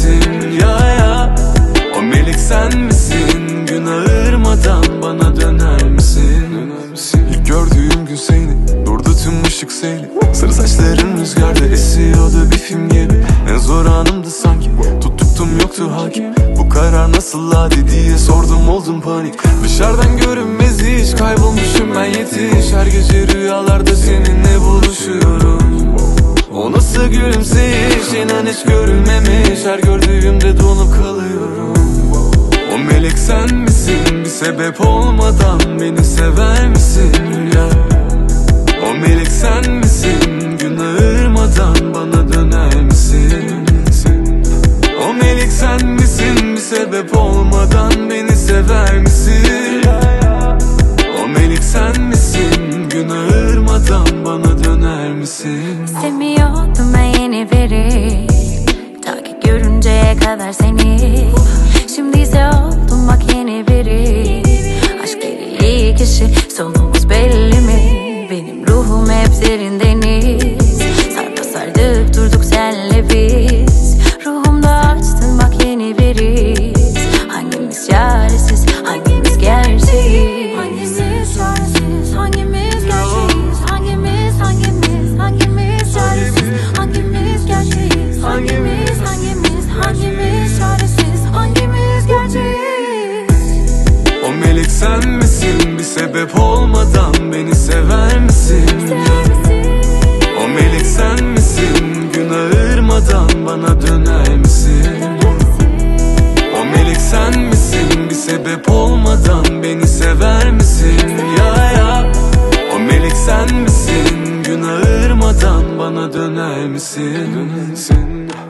misin ya? O melek sen misin? Gün ağırmadan bana döner misin? İlk gördüğüm gün seni, durdu tüm ışık seyli. Sarı saçların rüzgarda esiyordu bir film gibi. En zor anımdı sanki, tuttum yoktu hakim. Bu karar nasıl hadi diye sordum, oldum panik. Dışarıdan görünmez hiç, kaybolmuşum ben yetiş. Her gece rüyalarda seninle buluşuyorum. O nasıl gülümseyiş, inan hiç görülmemiş. Her gördüğümde donup kalıyorum. O melek sen misin? Bir sebep olmadan beni sever misin ya? O melek sen misin? Gün ağırmadan bana döner misin? O melek sen misin? Bir sebep olmadan beni sever misin? O melek sen misin? Gün ağırmadan bana döner misin? İstemiyordum ben yeni biri, ta ki görünceye kadar seni. Şimdi ise oldum bak yeni biri. Aşk deli kişi, sonumuz belli mi? Benim ruhum hep derindeniz. Sarpa sardık durduk senle biz. Ruhumda açtın bak yeni biriz. Hangimiz çaresiz, hangimiz gerçeğiz? Hangimiz çaresiz, hangimiz gerçeğiz? Hangimiz çaresiz, hangimiz gerçeğiz? Hangimiz çaresiz, hangimiz gerçeğiz? O melek sen misin? Bir sebep olmadan beni sever misin? O melek sen misin? Gün ağırmadan bana döner misin? O melek sen misin? Bir sebep olmadan beni sever misin ya? O melek sen misin? Gün ağırmadan bana döner misin?